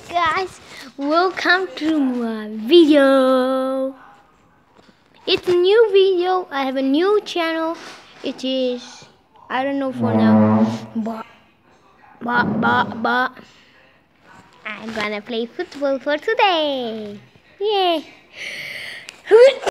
Guys, welcome to my video. It's a new video. I have a new channel. It is, I don't know for now, but I'm gonna play football for today. Yay.